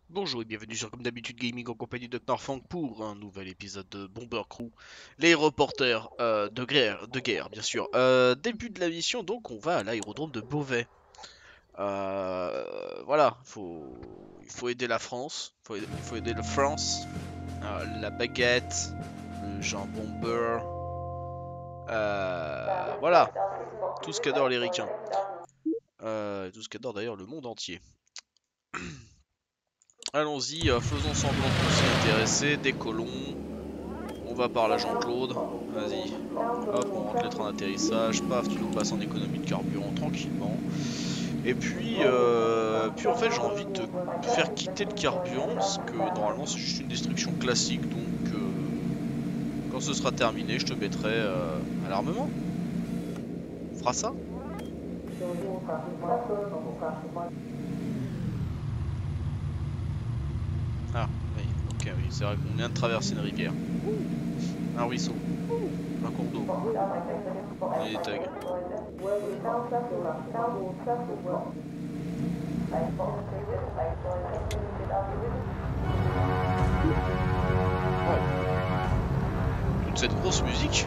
Bonjour et bienvenue sur Comme d'habitude Gaming en compagnie de Knorfang pour un nouvel épisode de Bomber Crew, les reporters de guerre bien sûr. Début de la mission donc on va à l'aérodrome de Beauvais. Voilà, il faut aider la France, il faut aider la France, la baguette, le jambon beurre, voilà, tout ce qu'adorent les ricains. Tout ce qu'adore d'ailleurs le monde entier. Allons-y, faisons semblant qu'on s'y est intéressé, décollons. On va par la Jean-Claude, vas-y. Hop, on rentre les trains d'atterrissage, paf, tu nous passes en économie de carburant tranquillement. Et puis en fait j'ai envie de te faire quitter le carburant, parce que normalement c'est juste une destruction classique, donc quand ce sera terminé, je te mettrai à l'armement. On fera ça? Ah, oui, ok, oui, c'est vrai qu'on vient de traverser une rivière. Un ruisseau. Un cours d'eau. Et des tags. Oh. Toute cette grosse musique.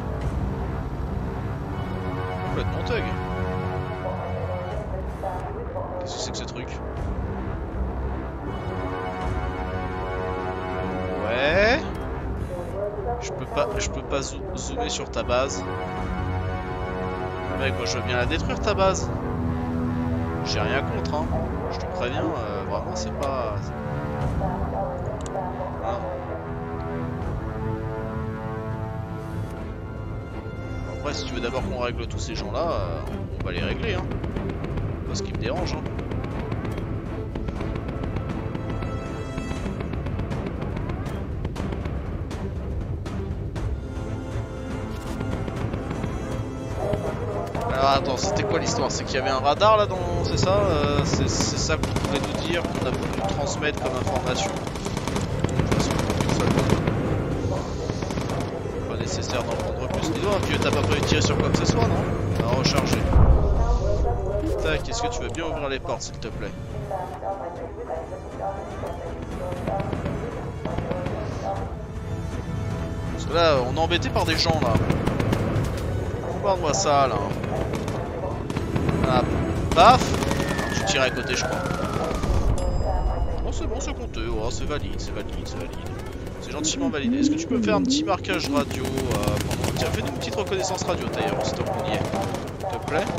Complètement tag. Qu'est-ce que c'est que ce truc? Ouais. Je peux pas zoomer sur ta base. Mec, moi je veux bien la détruire ta base. J'ai rien contre, hein. Je te préviens, vraiment c'est pas... Hein. Après si tu veux d'abord qu'on règle tous ces gens là, on va les régler, hein. C'est pas ce qui me dérange, hein. Alors attends, c'était quoi l'histoire? C'est qu'il y avait un radar là dans... C'est ça c'est ça qu'on voulait nous dire, qu'on a voulu nous transmettre comme information. De toute façon, pas nécessaire d'en prendre plus. Dis donc, vieux, t'as pas prévu de tirer sur quoi que ce soit, non? On va recharger. Tac, est-ce que tu veux bien ouvrir les portes, s'il te plaît? Parce que là, on est embêté par des gens, là. Regarde-moi ça, là. Ah, paf! Tu tires à côté, je crois. Bon, c'est compté. Oh, c'est valide, c'est valide, c'est valide. C'est gentiment validé. Est-ce que tu peux me faire un petit marquage radio pendant... Tiens, fais-nous une petite reconnaissance radio, d'ailleurs, si t'en y est. S'il te plaît.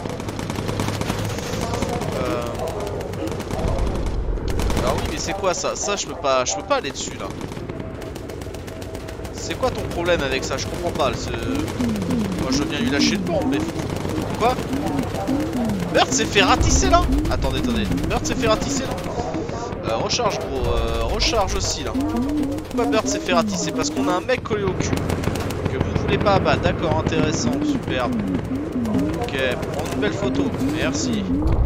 Alors oui, mais c'est quoi ça? Ça, je peux pas aller dessus, là. C'est quoi ton problème avec ça? Je comprends pas. Moi, je veux bien lui lâcher le pont, mais... Quoi? Meurtre s'est fait ratisser là? Attendez. Meurtre s'est fait ratisser là? Recharge gros, recharge aussi là. Pourquoi Meurtre s'est fait ratisser? Parce qu'on a un mec collé au cul que vous ne voulez pas abattre. D'accord, intéressant, superbe. Ok, prends une belle photo, merci.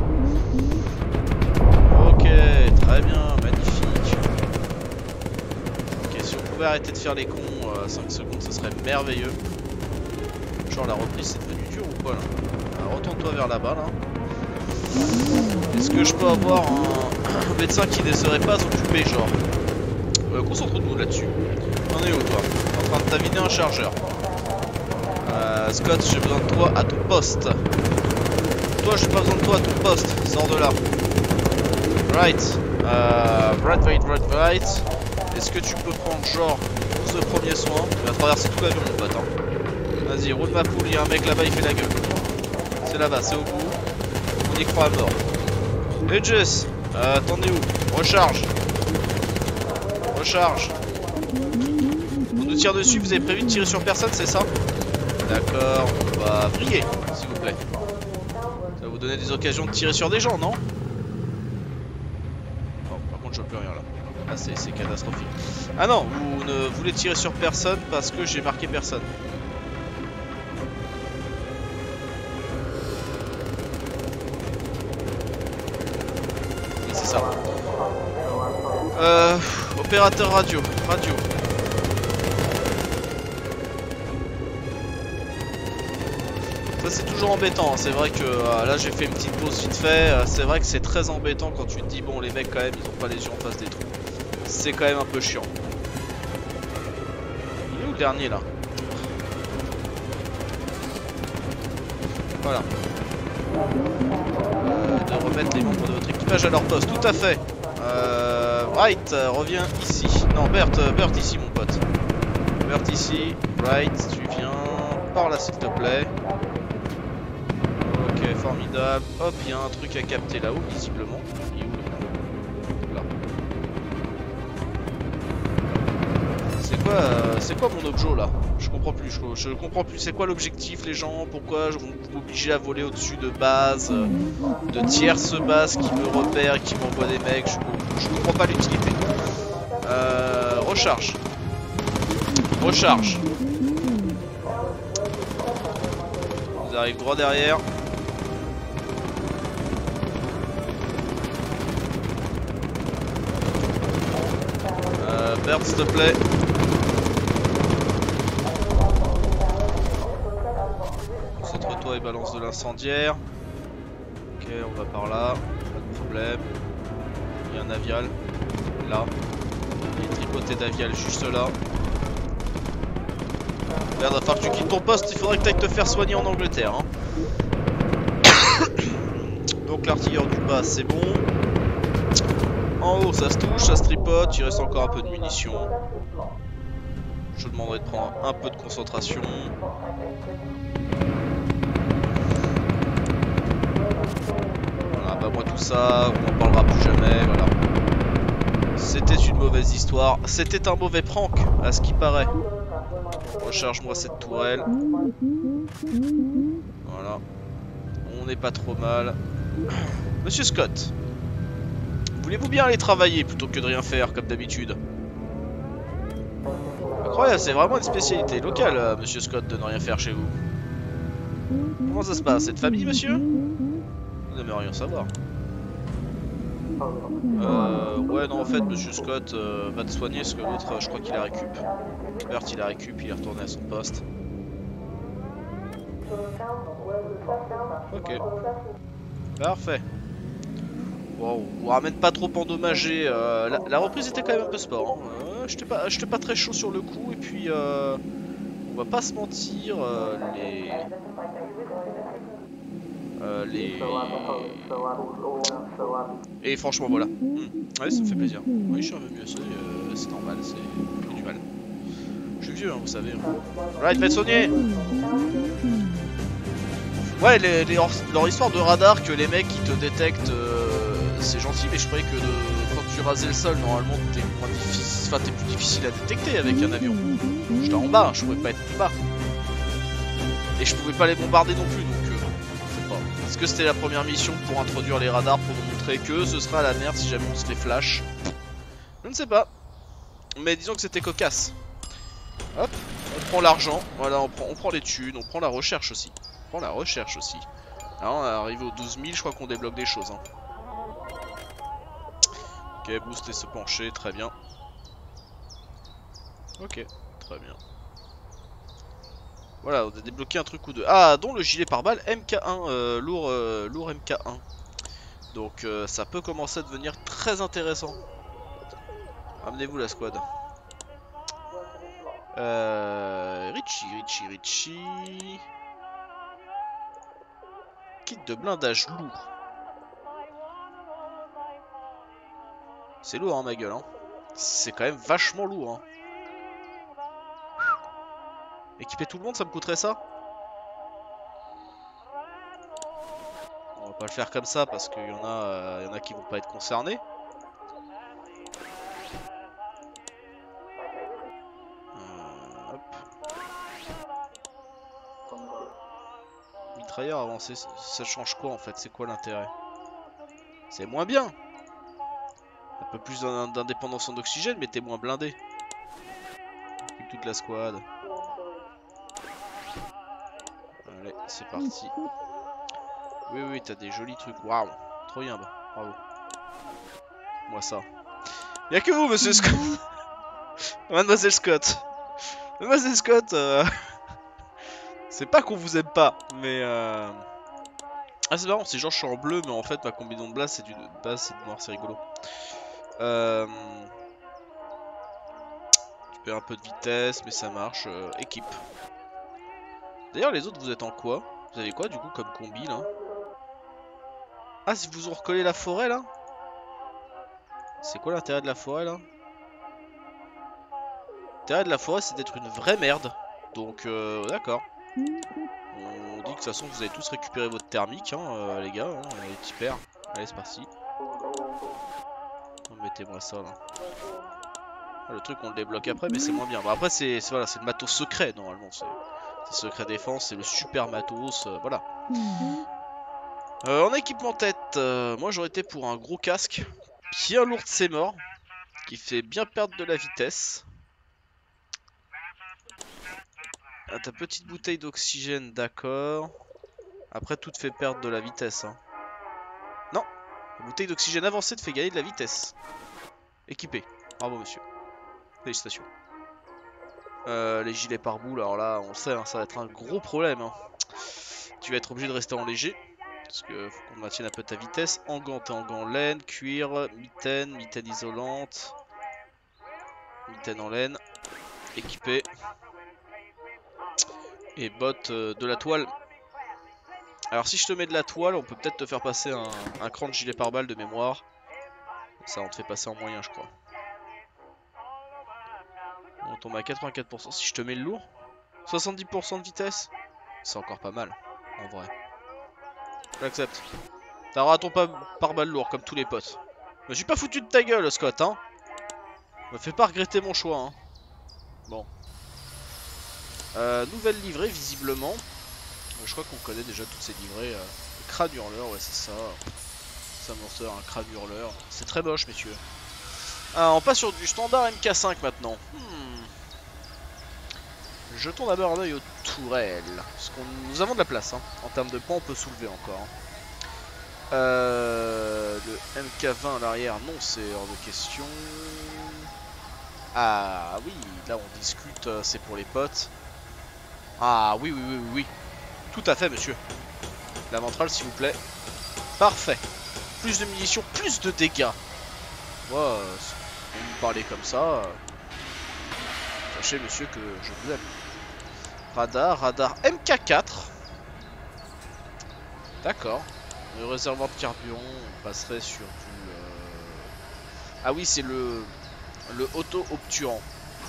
Ok, très bien, magnifique. Ok, si on pouvait arrêter de faire les cons 5 secondes, ce serait merveilleux. Genre la reprise c'est devenu dur ou quoi là? Retourne-toi vers là-bas là. Est-ce que je peux avoir un médecin qui ne serait pas occupé genre? Concentre-nous là-dessus. T'en es où toi? T'es en train de t'avider un chargeur. Scott, j'ai besoin de toi à ton poste. Toi, j'ai pas besoin de toi à ton poste. Sors de là. Right. Right. Est-ce que tu peux prendre genre 12 premiers soins? Tu vas traverser tout l'avion mon pote. Hein. Vas-y, roule ma poule, il y a un mec là-bas, il fait la gueule. C'est là-bas, c'est au bout. On y croit à mort. Hey Jess, t'en es où? Recharge. Recharge. On nous tire dessus, vous avez prévu de tirer sur personne, c'est ça? D'accord, on va briller, s'il vous plaît. Ça va vous donner des occasions de tirer sur des gens, non? Bon, par contre, je vois plus rien là. Ah, c'est catastrophique. Ah non, vous ne voulez tirer sur personne parce que j'ai marqué personne. Ça. Opérateur radio. Ça c'est toujours embêtant, c'est vrai que là j'ai fait une petite pause vite fait, c'est vrai que c'est très embêtant quand tu te dis bon les mecs quand même ils ont pas les yeux en face des trous. c'est quand même un peu chiant. Il est où le dernier là? Voilà. De remettre les membres de votre équipage à leur poste, tout à fait. Wright, reviens ici. Non, Bert ici mon pote. Bert ici. Wright, tu viens par là s'il te plaît. Ok, formidable. Hop, il y a un truc à capter là-haut, visiblement. Il est où le... Là. C'est quoi mon objet là? Je comprends plus, je comprends plus. C'est quoi l'objectif les gens? Pourquoi vous m'obligez à voler au-dessus de bases, de tierces bases qui me repèrent et qui m'envoient des mecs? Je comprends pas l'utilité. Recharge. Recharge. Ils arrivent droit derrière. Bert s'il te plaît. Concentre-toi et balance de l'incendiaire. Ok, on va par là. Pas de problème. Il y a un avial. Là. Il y a une tripotée d'avial juste là. Merde, va falloir que tu quittes ton poste. Il faudrait que tu ailles te faire soigner en Angleterre. Hein. Donc l'artilleur du bas, c'est bon. En haut, ça se touche, ça se tripote. Il reste encore un peu de munitions. Je te demanderai de prendre un peu de concentration. Voilà, bah moi tout ça, on n'en parlera plus jamais, voilà. C'était une mauvaise histoire. C'était un mauvais prank, à ce qui paraît. Recharge-moi cette tourelle. Voilà. On n'est pas trop mal. Monsieur Scott, voulez-vous bien aller travailler plutôt que de rien faire comme d'habitude? Incroyable, c'est vraiment une spécialité locale, monsieur Scott, de ne rien faire chez vous. Comment ça se passe? C'est de famille, monsieur? Vous n'aimez rien savoir. Ouais, non, en fait, monsieur Scott va te soigner parce que l'autre, je crois qu'il a récup. Bert, il a récup, il est retourné à son poste. Ok. Parfait. Bon, on vous ramène pas trop endommagé. La reprise était quand même un peu sport. Hein. J'étais pas très chaud sur le coup. Et puis, on va pas se mentir, Et franchement, voilà. Ouais, ça me fait plaisir. Oui, je suis un peu mieux. C'est normal, c'est du mal. Je suis vieux, hein, vous savez. Right, faites soigner. Ouais, leur histoire de radar que les mecs qui te détectent, c'est gentil, mais je croyais que quand tu rasais le sol, normalement t'es plus difficile à détecter avec un avion. J'étais en bas, je pouvais pas être plus bas. Et je pouvais pas les bombarder non plus, donc je sais pas. Est-ce que c'était la première mission pour introduire les radars pour nous montrer que ce sera la merde si jamais on se les flash? Je ne sais pas. Mais disons que c'était cocasse. Hop, on prend l'argent, voilà, on prend les thunes, on prend la recherche aussi. On prend la recherche aussi. Là on est arrivé aux 12 000, je crois qu'on débloque des choses. Hein. Ok, booster se pencher, très bien. Ok, très bien. Voilà, on a débloqué un truc ou deux. Ah, dont le gilet pare-balles MK1, lourd MK1. Donc ça peut commencer à devenir très intéressant. Amenez-vous la squad. Richie. Kit de blindage lourd. C'est lourd hein ma gueule hein. C'est quand même vachement lourd hein. Équiper tout le monde ça me coûterait ça? On va pas le faire comme ça parce qu'il y en a qui vont pas être concernés. Hop. Mitrailleur avancé, ça change quoi en fait? C'est quoi l'intérêt? C'est moins bien. Un peu plus d'indépendance en oxygène mais t'es moins blindé. Toute la squad. Allez, c'est parti. Oui, t'as des jolis trucs. Waouh, trop bien, bah. Bravo. Moi ça. Y'a que vous, monsieur Scott. Mademoiselle Scott. Mademoiselle Scott. C'est pas qu'on vous aime pas, mais ah c'est marrant, c'est genre je suis en bleu, mais en fait ma combinaison de base c'est du noir, c'est rigolo. perd un peu de vitesse, mais ça marche. Équipe. D'ailleurs, les autres, vous êtes en quoi? Vous avez quoi, du coup, comme combi, là? Ah, si vous ont recollé la forêt, là? C'est quoi l'intérêt de la forêt, là? L'intérêt de la forêt, c'est d'être une vraie merde. Donc, d'accord. On dit que de toute façon, vous avez tous récupéré votre thermique, hein, les gars, hein, les petits pères. Allez, c'est parti. Mettez-moi ça, là. Ah, le truc, on le débloque après, mais c'est moins bien. Bon, après, c'est voilà, c'est le matos secret, normalement. C'est secret défense, c'est le super matos, voilà. En équipement tête, moi j'aurais été pour un gros casque, bien lourd de ses morts, qui fait bien perdre de la vitesse. Ah, ta petite bouteille d'oxygène, d'accord. Après, tout te fait perdre de la vitesse. Hein. Non, la bouteille d'oxygène avancée te fait gagner de la vitesse. Équipé. Bravo, monsieur. Félicitations. Les gilets pare-balles, alors là, on le sait, hein, ça va être un gros problème. Hein. Tu vas être obligé de rester en léger. Parce que faut qu'on maintienne un peu ta vitesse. En gants, t'es en gants laine, cuir, mitaine isolante. Mitaine en laine. Équipé. Et bottes de la toile. Alors si je te mets de la toile, on peut peut-être te faire passer un cran de gilet pare-balles de mémoire. Ça on te fait passer en moyen je crois. On tombe à 84%. Si je te mets le lourd, 70% de vitesse, c'est encore pas mal en vrai. J'accepte. T'auras ton pare-balles lourd comme tous les potes. Je me suis pas foutu de ta gueule Scott hein. Me fais pas regretter mon choix hein. Bon. Nouvelle livrée visiblement. Je crois qu'on connaît déjà toutes ces livrées. Crâne hurleur, ouais c'est ça. Ça m'en sort un crâne hurleur. C'est très moche messieurs. Ah, on passe sur du standard MK5 maintenant. Jetons d'abord un œil aux tourelles. Parce que nous avons de la place. Hein. En termes de points, on peut soulever encore. Le MK20 à l'arrière, non, c'est hors de question. Ah oui, là on discute, c'est pour les potes. Ah oui, oui, oui, oui, oui. Tout à fait, monsieur. La ventrale, s'il vous plaît. Parfait. Plus de munitions, plus de dégâts. Moi, si vous parlez comme ça, sachez, monsieur, que je vous aime. Radar MK4. D'accord. Le réservoir de carburant, on passerait sur du... Ah oui, c'est le auto-obturant.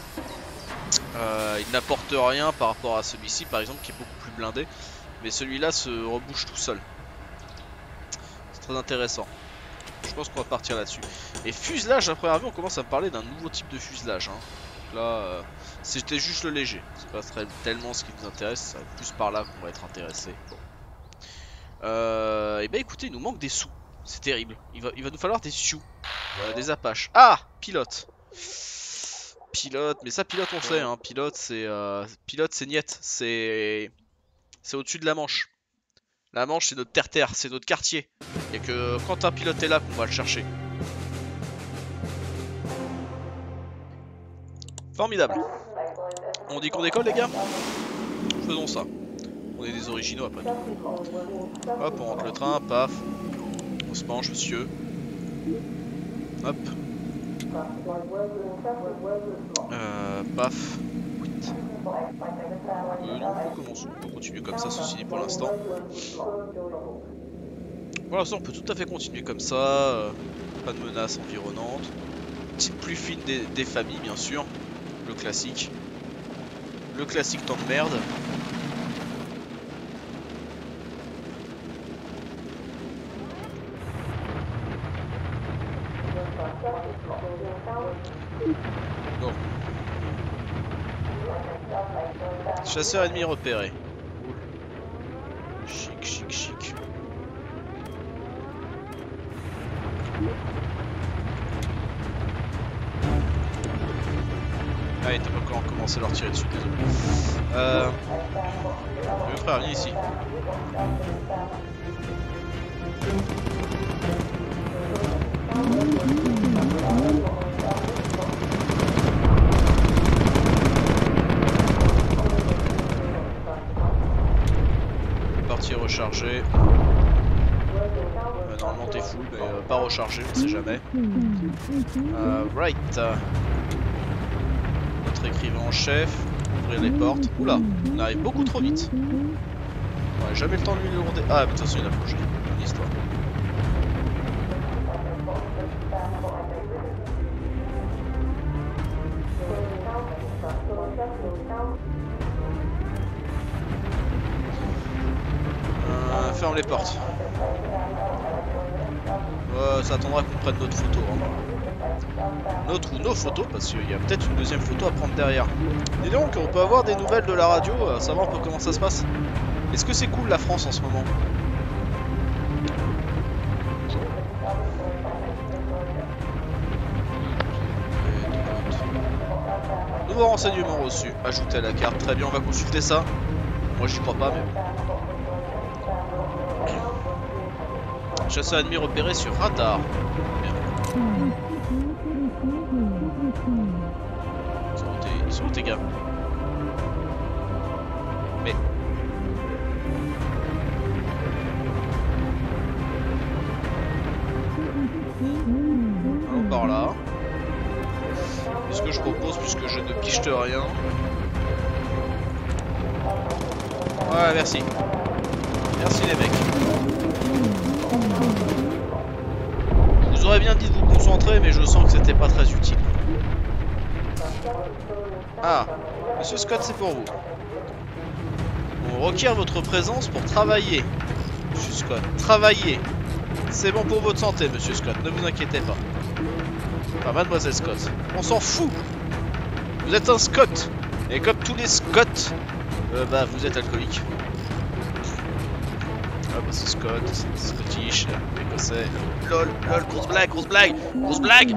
Il n'apporte rien par rapport à celui-ci, par exemple, qui est beaucoup plus blindé. Mais celui-là se rebouche tout seul. C'est très intéressant. Je pense qu'on va partir là-dessus. Et fuselage, à première vue, on commence à me parler d'un nouveau type de fuselage. Hein. Là, c'était juste le léger. C'est pas tellement ce qui nous intéresse. C'est plus par là qu'on va être intéressé. Bon. Et bah écoutez, il nous manque des sous. C'est terrible. Il va nous falloir des sioux. Des apaches. Ah, pilote. Pilote, mais ça pilote on sait. Hein. Pilote c'est niette. C'est au-dessus de la Manche. La Manche c'est notre terre-terre, c'est notre quartier. Et que quand un pilote est là qu'on va le chercher. Formidable. On dit qu'on décolle les gars? Faisons ça. On est des originaux après tout. Hop, on rentre le train, paf. On se penche monsieur. Hop. Paf. Non, on peut continuer comme ça, ceci dit pour l'instant. Pour l'instant, on peut tout à fait continuer comme ça. Pas de menaces environnantes. Petite pluie fine des familles, bien sûr. Le classique. Le classique temps de merde. Bon. Chasseur ennemi repéré. Chic, chic, chic. Ah, il était pas encore commencé à leur tirer dessus, désolé. Le frère, viens ici. Partie rechargée. Normalement t'es full, mais pas rechargé, on sait jamais. Right. notre écrivain en chef. Ouvrir les portes. Oula, on arrive beaucoup trop vite. Ouais, jamais le temps de lui demander. Ah, mais de toute façon, il a plongé. Une histoire. Ferme les portes. Ça attendra qu'on prenne notre photo. Hein. Notre ou nos photos, parce qu'il y a peut-être une deuxième photo à prendre derrière. Et donc, on peut avoir des nouvelles de la radio, savoir un peu comment ça se passe. Est-ce que c'est cool la France en ce moment? Nouveau renseignement reçu. Ajouté à la carte. Très bien, on va consulter ça. Moi, j'y crois pas, mais bon. Chasseur ennemi repéré sur radar. Bien. Ils sont où tes gars? Mais... allons par là. Ce que je propose, puisque je ne piche rien. Ouais, merci. Merci les mecs. Je vous aurais bien dit de vous concentrer, mais je sens que c'était pas très utile. Ah, Monsieur Scott, c'est pour vous. On requiert votre présence pour travailler. Monsieur Scott, travailler. C'est bon pour votre santé, Monsieur Scott, ne vous inquiétez pas. Enfin, Mademoiselle Scott, on s'en fout. Vous êtes un Scott. Et comme tous les Scotts, bah vous êtes alcoolique. Ah bah c'est Scott, c'est Scottish, écossais. LOL, lol, grosse blague, grosse blague, grosse blague.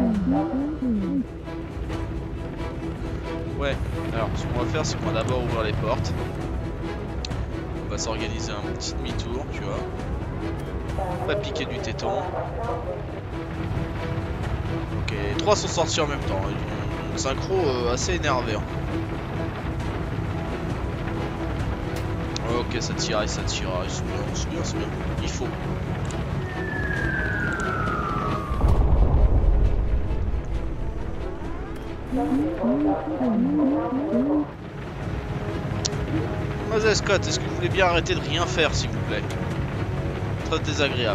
Ouais, alors ce qu'on va faire, c'est qu'on va d'abord ouvrir les portes. On va s'organiser un petit demi-tour, tu vois. Pas piquer du téton. Ok, 3 sont sortis en même temps. Une synchro assez énervé. Hein. Ok, ça tiraille, c'est bien, c'est bien, c'est bien. Il faut. Mademoiselle Scott, est-ce que vous voulez bien arrêter de rien faire, s'il vous plaît? Très désagréable.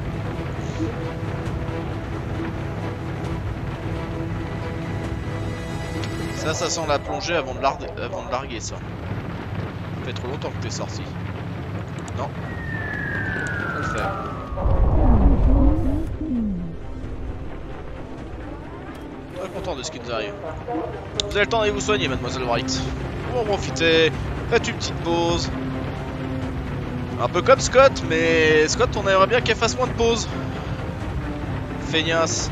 Ça sent la plongée avant de larguer ça. Ça fait trop longtemps que t'es sorti. Non. On va le faire. Très content de ce qui nous arrive. Vous avez le temps d'aller vous soigner, Mademoiselle Wright. Bon, profitez. Faites une petite pause. Un peu comme Scott, mais Scott, on aimerait bien qu'elle fasse moins de pauses. Feignasse.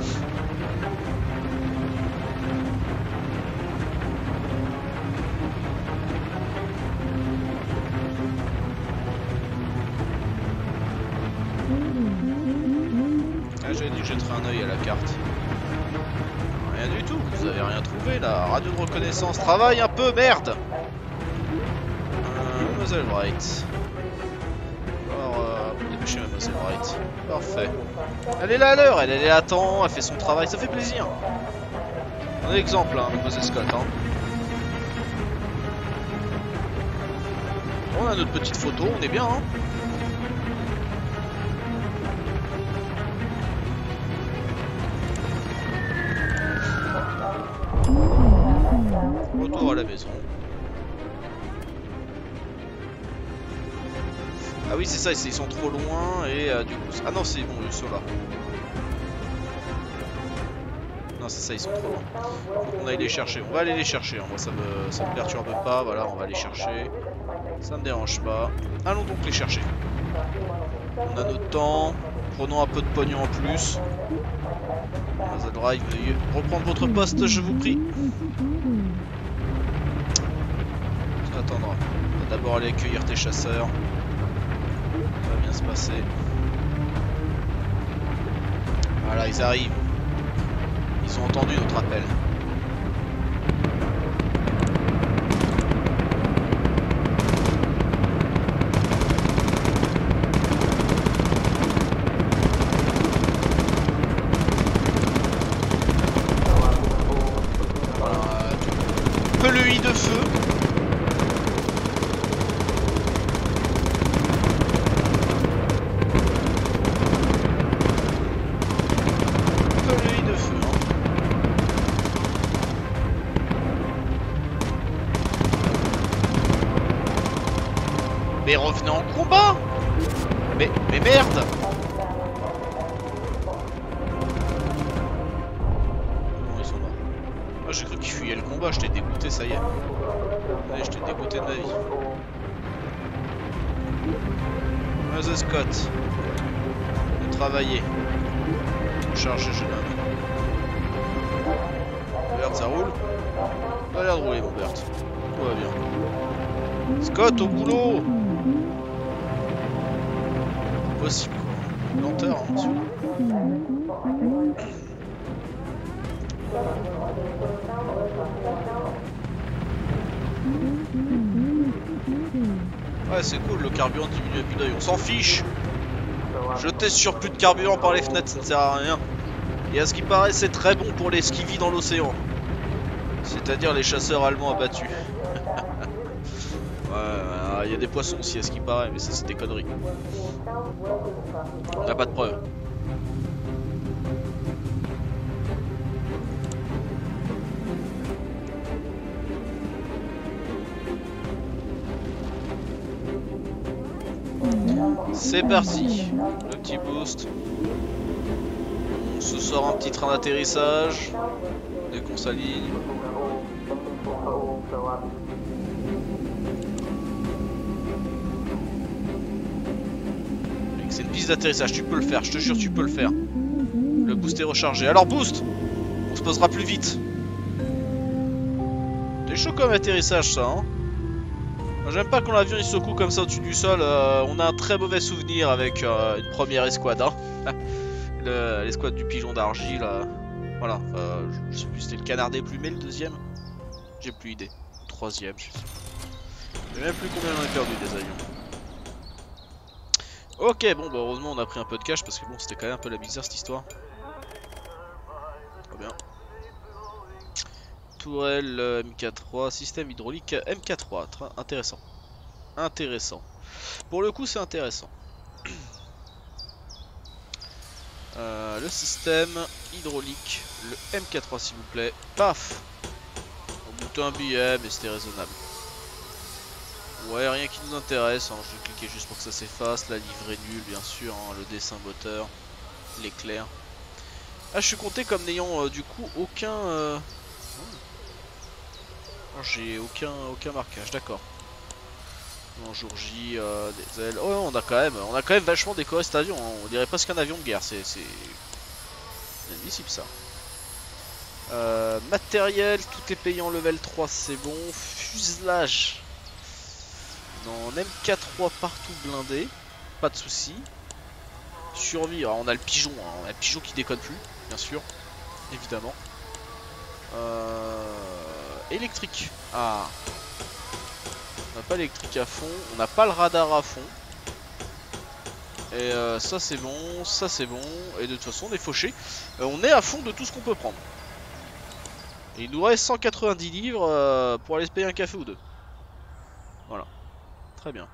Ah, j'ai dit que jetterai un œil à la carte. Rien du tout, vous avez rien trouvé là. Radio de reconnaissance, travaille un peu, merde. Mademoiselle Wright. Alors, vous dépêchez Mademoiselle Wright. Parfait. Elle est là à l'heure, elle est là à temps, elle fait son travail, ça fait plaisir. On a l'exemple, hein, Mademoiselle Scott. Hein. On a notre petite photo, on est bien. Hein. Retour à la maison. Ah oui c'est ça, ils sont trop loin et du coup... Ah non c'est bon, ils sont là. Non c'est ça, ils sont trop loin. Faut qu'on aille les chercher. On va aller les chercher, hein. Moi ça me perturbe pas, voilà, on va les chercher. Ça me dérange pas. Allons donc les chercher. On a notre temps. Prenons un peu de pognon en plus. Drive, veuillez reprendre votre poste, je vous prie. Ça attendra. On va d'abord aller accueillir tes chasseurs. Ça va bien se passer. Voilà, ils arrivent. Ils ont entendu notre appel. Pellerie de feu. Pellerie de feu, hein. Mais revenez en combat. Mais merde. J'ai cru qu'il fuyait le combat, je t'ai dégoûté, ça y est. Allez, je t'ai dégoûté de ma vie. Vas-y Scott. Travailler. Chargez jeune homme. Bert, ça roule? Ça a l'air de rouler mon Bert. Tout va bien. Scott, au boulot! Possible quoi. Lenteur, hein, celui-là. Ouais, c'est cool, le carburant diminue à vue d'œil, on s'en fiche. Jeter sur plus de carburant par les fenêtres, ça ne sert à rien. Et à ce qui paraît, c'est très bon pour les skivvies dans l'océan. C'est-à-dire les chasseurs allemands abattus. Ouais, il y a des poissons aussi à ce qui paraît, mais ça c'est des conneries. On n'a pas de preuves. C'est parti, le petit boost. On se sort un petit train d'atterrissage dès qu'on s'aligne. C'est une piste d'atterrissage, tu peux le faire, je te jure tu peux le faire. Le boost est rechargé. Alors boost, on se posera plus vite. C'est chaud comme atterrissage ça, hein. J'aime pas quand l'avion il secoue comme ça au-dessus du sol. On a un très mauvais souvenir avec une première escouade, hein. L'escouade du pigeon d'argile. Voilà, je sais plus si c'était le canard déplumé le deuxième. J'ai plus idée. Le troisième, je sais. Je sais même plus combien on a perdu des avions. Ok, bon bah heureusement on a pris un peu de cash parce que bon c'était quand même un peu la bizarre cette histoire. Très bien. Tourelle MK3, système hydraulique MK3, intéressant. Intéressant. Pour le coup c'est intéressant. Le système hydraulique, le MK3 s'il vous plaît. Paf. On boutait un billet mais c'était raisonnable. Ouais, rien qui nous intéresse, hein. Je vais cliquer juste pour que ça s'efface. La livrée nulle bien sûr, hein. Le dessin moteur, l'éclair. Ah, je suis compté comme n'ayant du coup aucun... J'ai aucun marquage, d'accord. En jour J, des ailes. Oh, on a quand même vachement décoré cet avion, hein. On dirait presque un avion de guerre, c'est inadmissible ça. Matériel, tout est payé en level 3, c'est bon. Fuselage. Non, MK3 partout blindé, pas de soucis. Survie, alors on a le pigeon, hein. On a le pigeon qui déconne plus, bien sûr, évidemment. Électrique. Ah. On n'a pas l'électrique à fond. On n'a pas le radar à fond. Et ça c'est bon. Ça c'est bon. Et de toute façon on est fauché. On est à fond de tout ce qu'on peut prendre. Et il nous reste 190 livres pour aller se payer un café ou deux. Voilà. Très bien.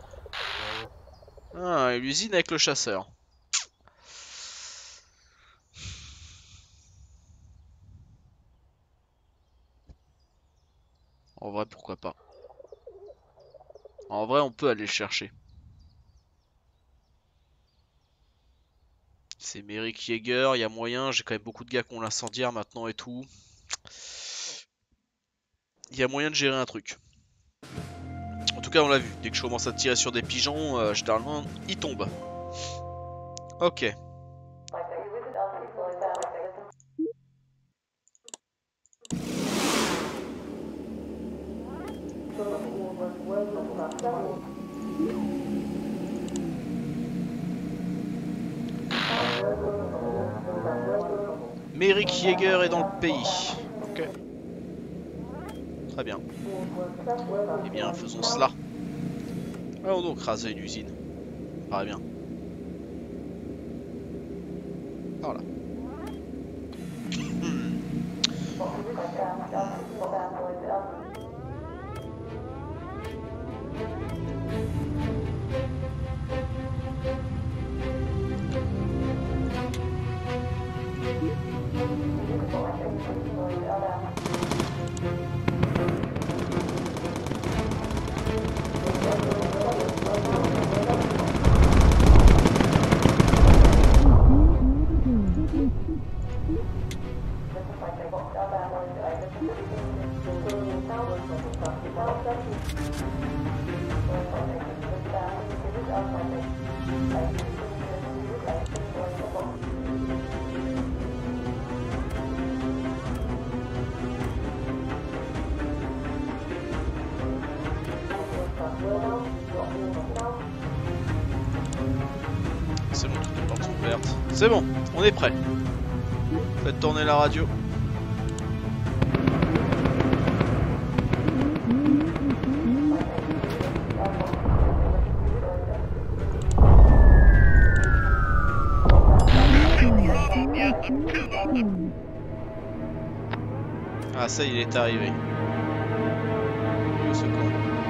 Ah, l'usine avec le chasseur. En vrai pourquoi pas. En vrai on peut aller le chercher. C'est Merrick Jaeger, il y a moyen, j'ai quand même beaucoup de gars qui ont l'incendiaire maintenant et tout. Il y a moyen de gérer un truc. En tout cas on l'a vu, dès que je commence à tirer sur des pigeons, généralement ils tombent. Ok. Merrick Jaeger est dans le pays. Ok. Très bien. Eh bien, faisons cela. Allons donc raser une usine. Paraît bien. Voilà. C'est bon, toutes les portes sont ouvertes. C'est bon, on est prêt. Faites tourner la radio. Ah ça, il est arrivé. Au secours.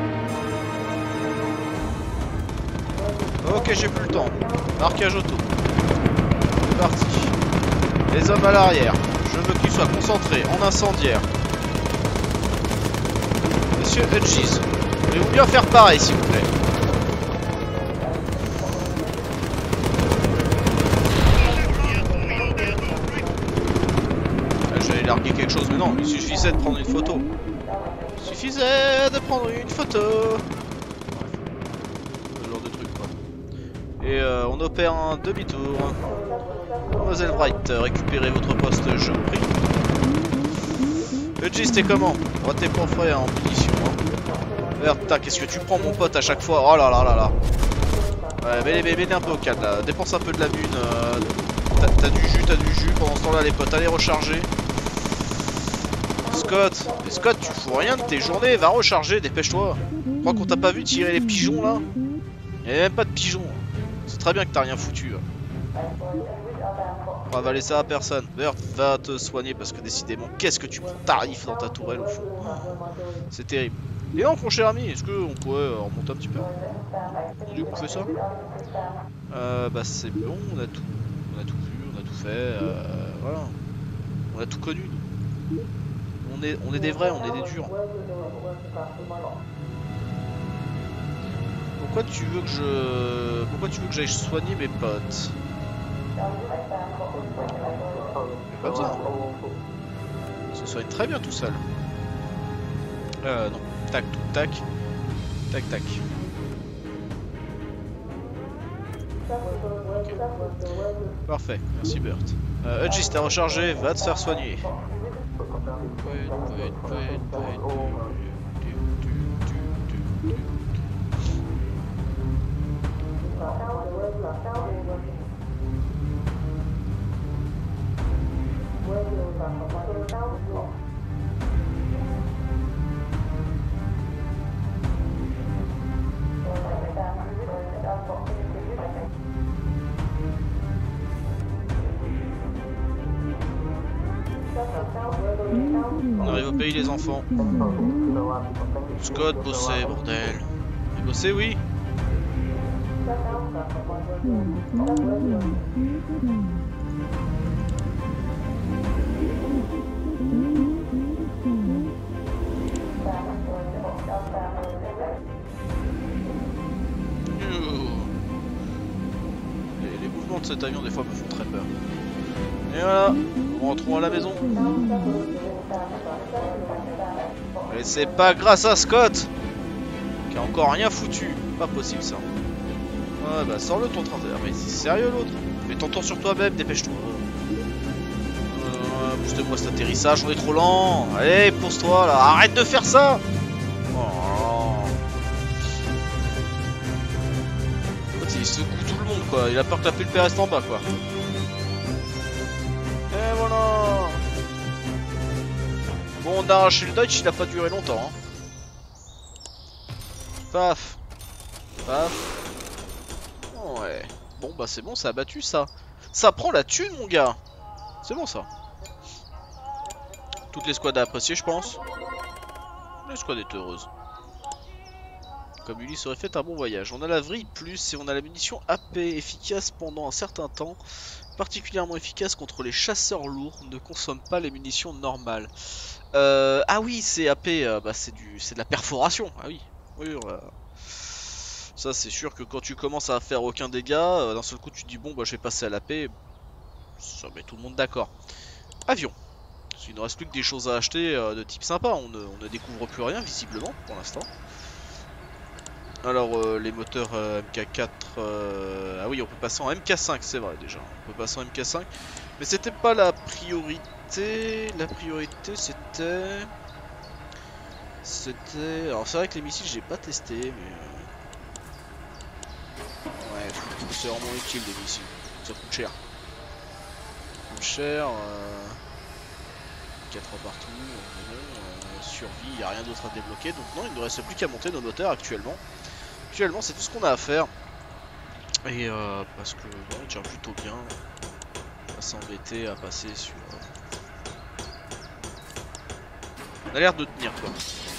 Ok, j'ai plus le temps. Marquage auto. C'est parti. Les hommes à l'arrière. Je veux qu'ils soient concentrés en incendiaire. Monsieur Hutchins, voulez-vous bien faire pareil s'il vous plaît? J'allais larguer quelque chose, mais non, il suffisait de prendre une photo. Il suffisait de prendre une photo. Ce genre de truc quoi. Et on opère un demi-tour. Mademoiselle Wright, récupérez votre poste, je vous prie. Le gist est comment? Oh, t'es pas frais en munitions. Merde, putain, qu'est-ce que tu prends mon pote à chaque fois? Oh là là là là. Ouais, mais un peu au calme là. Dépense un peu de la bune. T'as du jus. Pendant ce temps-là, les potes, allez recharger. Scott, mais Scott, tu fous rien de tes journées. Va recharger, dépêche-toi. Je crois qu'on t'a pas vu tirer les pigeons là? Y'avait même pas de pigeons. C'est très bien que t'as rien foutu. On va avaler ça à personne. Bert, va te soigner parce que décidément, qu'est-ce que tu prends tarif dans ta tourelle au fond? C'est terrible. Et donc mon cher ami, est-ce qu'on pourrait remonter un petit peu? On dit qu'on fait ça? Bah c'est bon, on a tout vu, on a tout fait, voilà. On a tout connu. On est des vrais, on est des durs. Pourquoi tu veux que j'aille soigner mes potes? Pas besoin. Ça soigne très bien tout seul. Non. Tac, tac. Tac, tac. Okay. Parfait, merci Bert. Hutchins, t'as rechargé, va te faire soigner. On arrive au pays les enfants. Scott, bossez, bordel. Et bossez, oui. Les mouvements de cet avion des fois me font très peur. Et voilà, rentrons à la maison. Et c'est pas grâce à Scott qui a encore rien foutu. Pas possible ça. Ouais bah sors-le ton train. Mais c'est sérieux l'autre. Mets ton temps sur toi-même, dépêche-toi. Booste-moi cet atterrissage, on est trop lent. Allez, pose-toi là, arrête de faire ça. Oh. Il secoue tout le monde quoi, il a peur que la pulpe reste en bas quoi. Et voilà. Bon, on a arraché le Dodge, il a pas duré longtemps hein. Paf. Paf. Ouais. Bon bah c'est bon, ça a battu ça. Ça prend la thune mon gars. C'est bon ça. Toutes les squads à apprécier je pense. La squad est heureuse. Comme Ulysse aurait fait un bon voyage. On a la vrille plus et on a la munition AP efficace pendant un certain temps. Particulièrement efficace contre les chasseurs lourds. Ne consomme pas les munitions normales. Ah oui c'est AP, bah c'est de la perforation. Ah oui. Oui ça c'est sûr que quand tu commences à faire aucun dégât, d'un seul coup tu te dis bon bah je vais passer à l'AP. Ça met tout le monde d'accord. Avion. Il ne reste plus que des choses à acheter de type sympa. On ne découvre plus rien visiblement pour l'instant. Alors les moteurs MK4, ah oui on peut passer en MK5 c'est vrai déjà, on peut passer en MK5, mais c'était pas la priorité, c'était, alors c'est vrai que les missiles j'ai pas testé, mais ouais c'est vraiment utile des missiles, ça coûte cher, cher, 4 partout, mais bon, survie, y a rien d'autre à débloquer, donc non il ne reste plus qu'à monter nos moteurs actuellement. Actuellement c'est tout ce qu'on a à faire. Et parce que bon, on tient plutôt bien. On va s'embêter à passer sur... On a l'air de tenir quoi.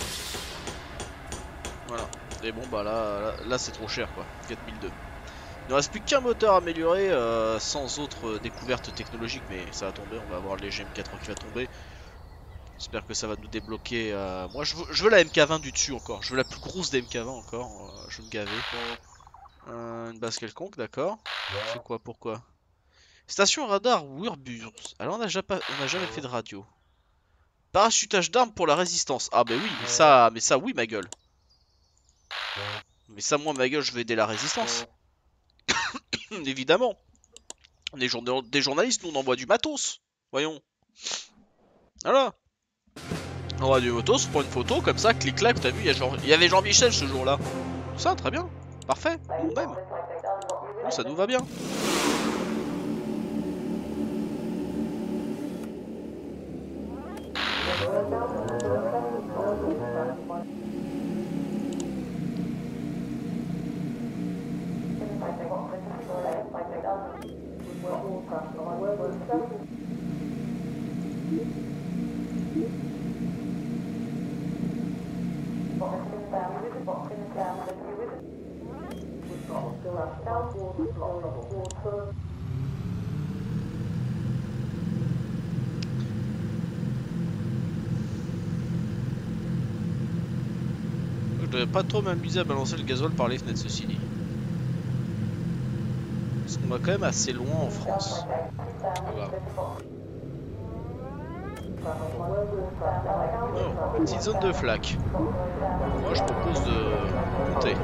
Voilà. Et bon bah là c'est trop cher quoi. 4002. Il ne reste plus qu'un moteur amélioré sans autre découverte technologique. Mais ça va tomber, on va avoir le léger MK3 qui va tomber. J'espère que ça va nous débloquer. Moi je veux la MK20 du dessus encore. Je veux la plus grosse des MK20 encore. Je veux me gaver. Une base quelconque, d'accord. C'est quoi, pourquoi? Station radar Wurburz. Alors on n'a jamais fait de radio. Parachutage d'armes pour la résistance. Ah bah oui, mais ça oui ma gueule. Mais ça moi ma gueule je vais aider la résistance. Évidemment. On est des journalistes, nous on envoie du matos. Voyons. Voilà. On envoie du matos, on prend une photo comme ça, clic-clac, t'as vu, il y avait Jean-Michel ce jour-là. Ça, très bien. Parfait, on aime. Bon, ça nous va bien. Je devrais pas trop m'amuser à balancer le gasoil par les fenêtres, ceci dit. Parce qu'on va quand même assez loin en France. Voilà. Oh, petite zone de flaque. Moi je propose de monter.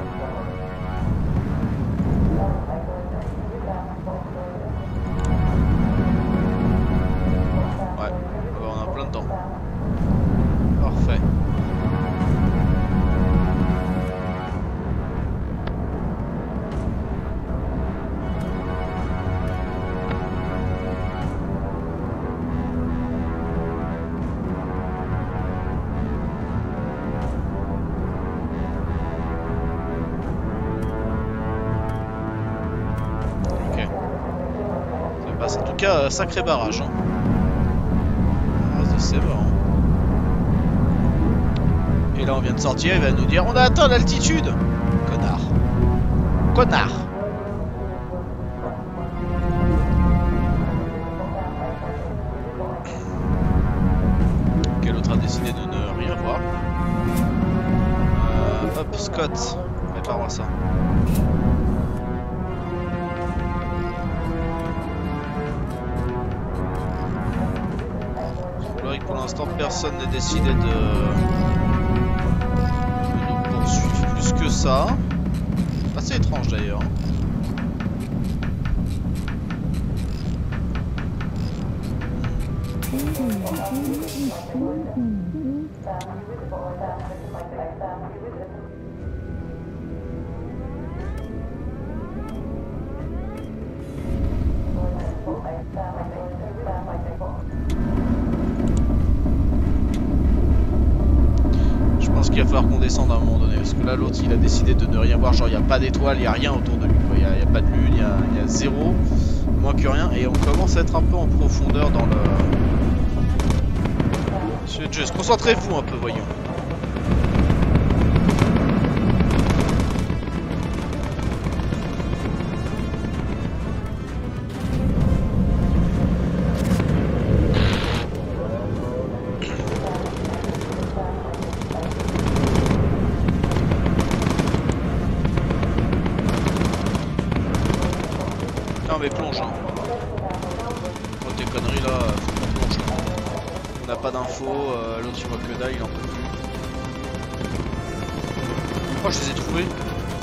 Ouais, on en a plein dedans. Parfait. En tout cas, sacré barrage. Hein. Ah, c'est marrant. Et là, on vient de sortir, il va nous dire on a atteint l'altitude. Connard. Connard. Quel autre a décidé de ne rien voir. Hop, Scott. Prépare-moi ça. Pour l'instant, personne n'est décidé de nous poursuivre plus que ça. Assez étrange d'ailleurs. Il va falloir qu'on descende à un moment donné parce que là l'autre il a décidé de ne rien voir, genre il n'y a pas d'étoiles, il n'y a rien autour de lui, il n'y a pas de lune, il y a zéro, moins que rien, et on commence à être un peu en profondeur dans le... Just concentrez-vous un peu, voyons. Mais plonge, hein. Oh, tes conneries là, faut qu'on plonge. On n'a pas d'infos, l'autre il voit que dalle, il en peut plus. Oh, je les ai trouvés.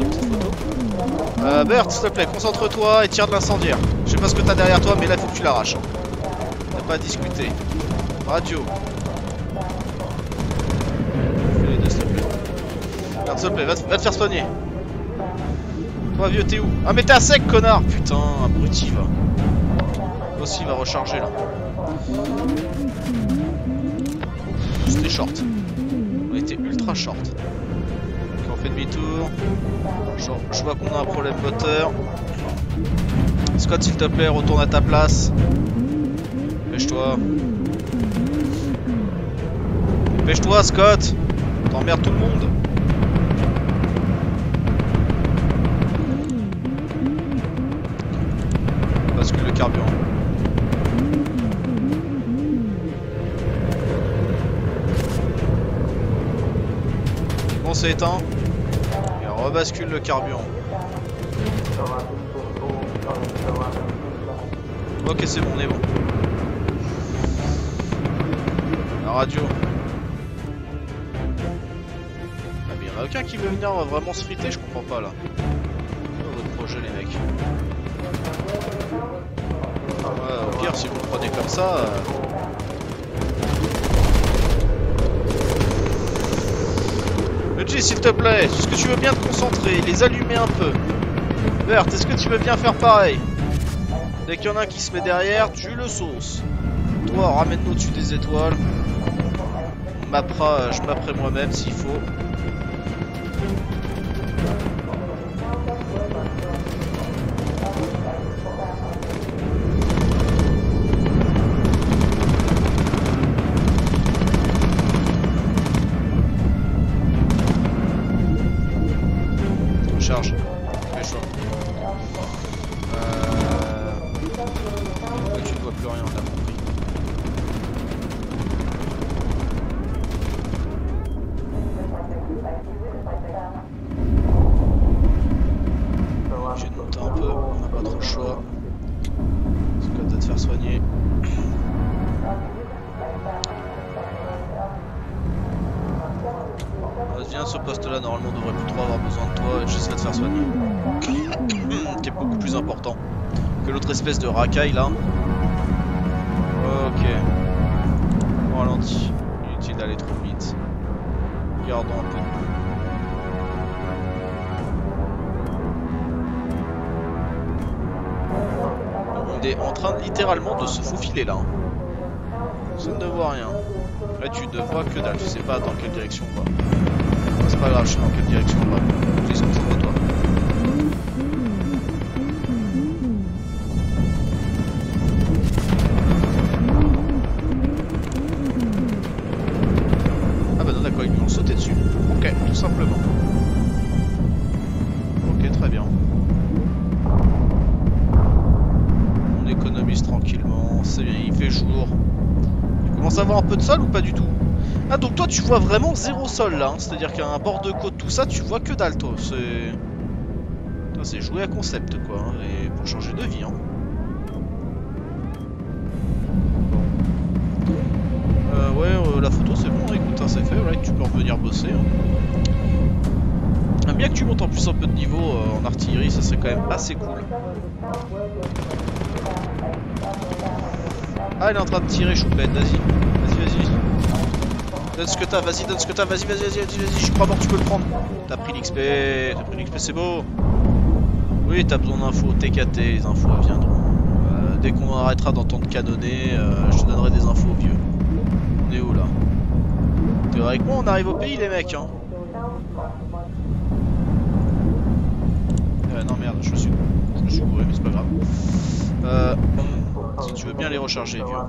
petite photo. Bert, s'il te plaît, concentre-toi et tire de l'incendiaire. Je sais pas ce que t'as derrière toi, mais là, il faut que tu l'arraches. T'as pas à discuter. Radio. Fais les deux, s'il te plaît. Bert, s'il te plaît, va te faire soigner. Toi, vieux, t'es où? Ah, mais t'es à sec, connard! Putain, abruti, va. Toi aussi, il va recharger, là. C'était short. On était ultra short. Ok, on fait demi-tour. Je vois qu'on a un problème moteur. Scott, s'il te plaît, retourne à ta place. Dépêche-toi. Dépêche-toi, Scott. T'emmerdes tout le monde. Parce que le carburant. Bon, c'est éteint. Et on rebascule le carburant. Ok, c'est bon, on est bon. La radio. Ah, mais y'en a aucun qui veut venir vraiment se friter, je comprends pas là. C'est quoi votre projet, les mecs? Ouais, au pire, si vous le prenez comme ça. Luigi, s'il te plaît, est-ce que tu veux bien te concentrer, les allumer un peu? Bert, est-ce que tu veux bien faire pareil? Dès qu'il y en a un qui se met derrière, tu le sauces. Toi, ramène-nous au-dessus des étoiles. Je m'apperai moi-même s'il faut. Charge. Fais chaud. Tu ne vois plus rien, on a compris. J'ai de monter un peu, on n'a pas trop le choix. Scott va te faire soigner. Viens sur ce poste là, normalement on devrait plus trop avoir besoin de toi et j'essaie de te faire soigner. Qui est beaucoup plus important que l'autre espèce de racaille là. Ok. On ralentit. Inutile d'aller trop vite. Gardons un peu de bout. On est en train littéralement de se faufiler là. Je ne vois rien. Là tu ne vois que dalle, tu sais pas dans quelle direction on va. C'est pas grave, je sais dans quelle direction on va. Juste concentre-toi. Ah bah non d'accord, ils lui ont sauté dessus. Ok, tout simplement. Ok, très bien. On économise tranquillement, c'est bien, il fait jour. Tu commences à avoir un peu de sol ou pas du tout? Ah donc toi tu vois vraiment zéro sol là, hein. C'est-à-dire qu'à un bord de côte tout ça tu vois que dalle toi, c'est jouer à concept quoi, hein, et pour changer de vie hein. Ouais la photo c'est bon, écoute hein, c'est fait, right, tu peux revenir bosser hein. Ah, bien que tu montes en plus un peu de niveau en artillerie, ça serait quand même assez cool. Ah elle est en train de tirer choupette, vas-y. Donne ce que t'as, vas-y, donne ce que t'as, vas-y, j'y crois mort, tu peux le prendre. T'as pris l'XP, c'est beau. Oui, t'as besoin d'infos, TKT, les infos elles viendront. Dès qu'on arrêtera d'entendre canonner, je te donnerai des infos, vieux. On est où là? Théoriquement, on arrive au pays, les mecs, hein. Non, merde, je me suis bourré, mais c'est pas grave. Si tu veux bien les recharger, vieux.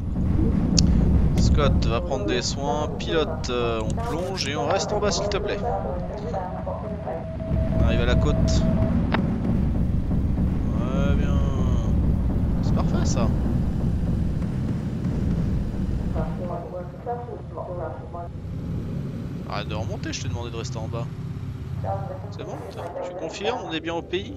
Scott va prendre des soins, pilote, on plonge et on reste en bas s'il te plaît. On arrive à la côte. Ouais bien. C'est parfait ça. Arrête de remonter, je t'ai demandé de rester en bas. C'est bon? Tu confirmes? On est bien au pays?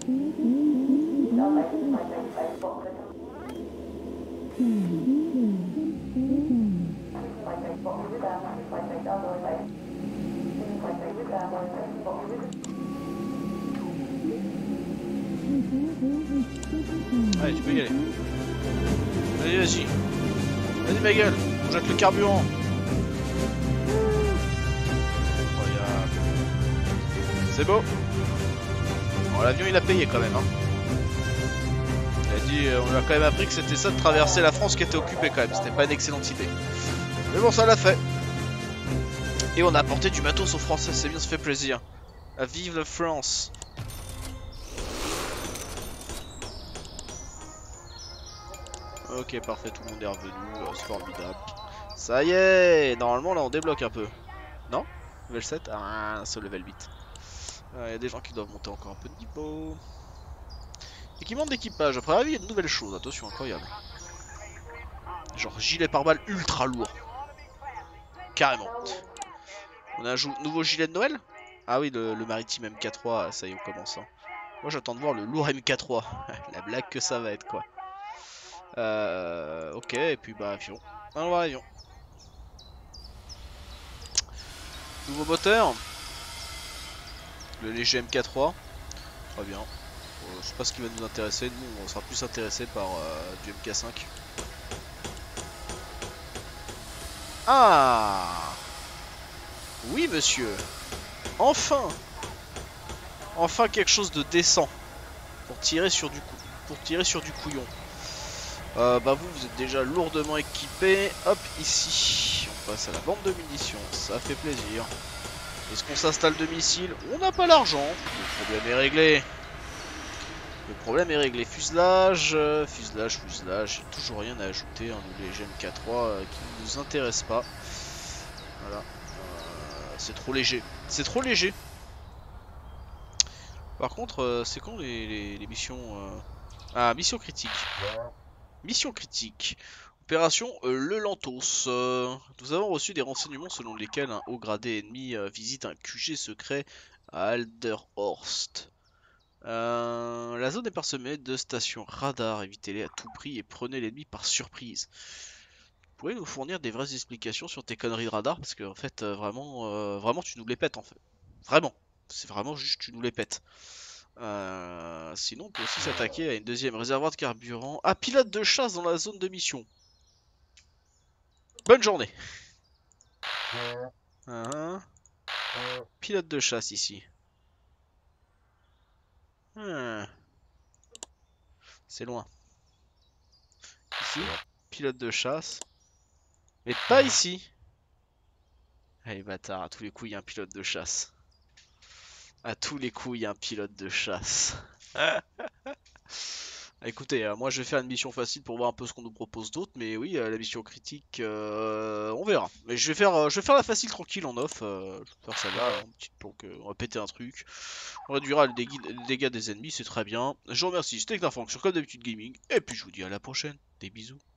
Allez, tu peux y aller. Vas-y, vas-y. Vas-y, ma gueule. On jette le carburant. Incroyable. C'est beau. Bon, l'avion, il a payé quand même. Hein. Il a dit, on lui a quand même appris que c'était ça de traverser la France qui était occupée quand même. C'était pas une excellente idée. Mais bon, ça l'a fait. Et on a apporté du matos aux Français. C'est bien, ça fait plaisir. À vive la France. Ok, parfait, tout le monde est revenu, c'est formidable. Ça y est, normalement là on débloque un peu. Non? Level 7? Ah, c'est level 8. Il y a des gens qui doivent monter encore un peu de niveau. Équipement d'équipage, après la vie, il y a de nouvelles choses, attention, incroyable. Genre gilet pare-balles ultra lourd. Carrément. On a un nouveau gilet de Noël? Ah oui, le maritime MK3, ça y est, on commence. Hein. Moi j'attends de voir le lourd MK3. La blague que ça va être quoi. Ok, et puis bah avion. Allons voir l'avion. Nouveau moteur. Le léger MK3. Très bien. Je sais pas ce qui va nous intéresser. Nous on sera plus intéressé par du MK5. Ah! Oui monsieur. Enfin! Enfin quelque chose de décent. Pour tirer sur du couillon. Bah vous êtes déjà lourdement équipé. Hop, ici. On passe à la bande de munitions. Ça fait plaisir. Est-ce qu'on s'installe de missiles? On n'a pas l'argent. Le problème est réglé. Le problème est réglé. Fuselage. J'ai toujours rien à ajouter. Hein, le léger MK3 qui ne nous intéresse pas. Voilà. C'est trop léger. C'est trop léger. Par contre, c'est quand les missions... Ah, mission critique. Mission critique. Opération Le Lantos. Nous avons reçu des renseignements selon lesquels un haut gradé ennemi visite un QG secret à Alderhorst. La zone est parsemée de stations radar. Évitez-les à tout prix et prenez l'ennemi par surprise. Vous pouvez nous fournir des vraies explications sur tes conneries de radar? Parce que en fait, vraiment tu nous les pètes en fait. Vraiment. C'est vraiment juste tu nous les pètes. Sinon, on peut aussi s'attaquer à une deuxième réservoir de carburant. Ah, pilote de chasse dans la zone de mission. Bonne journée. Pilote de chasse ici. C'est loin. Ici, pilote de chasse. Mais pas ici. Allez, bâtard, à tous les coups, il y a un pilote de chasse. À tous les coups, il y a un pilote de chasse. Écoutez, moi je vais faire une mission facile pour voir un peu ce qu'on nous propose d'autre, mais oui, la mission critique, on verra. Mais je vais faire la facile tranquille en off. Je vais faire ça là, une petite planque, on va péter un truc. On réduira les dégâts des ennemis, c'est très bien. Je vous remercie, c'était Knarfrank sur comme d'habitude gaming, et puis je vous dis à la prochaine. Des bisous.